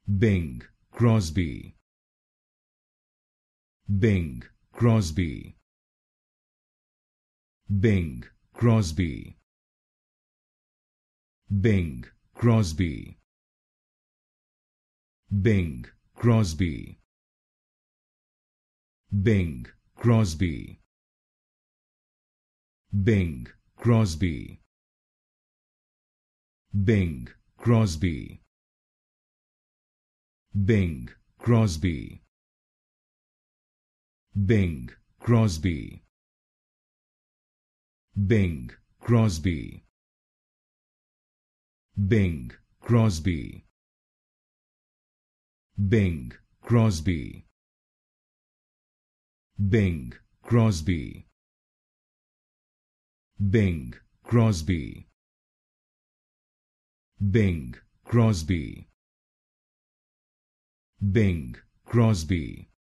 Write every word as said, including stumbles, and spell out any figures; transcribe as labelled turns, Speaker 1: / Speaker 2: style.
Speaker 1: Bing Crosby, Bing Crosby, Bing Crosby, Bing Crosby, Bing Crosby, Bing Crosby, Bing Crosby, Bing Crosby, Bing Crosby, Bing Crosby, Bing Crosby, Bing Crosby, Bing Crosby, Bing Crosby, Bing Crosby, Bing Crosby, Bing Crosby,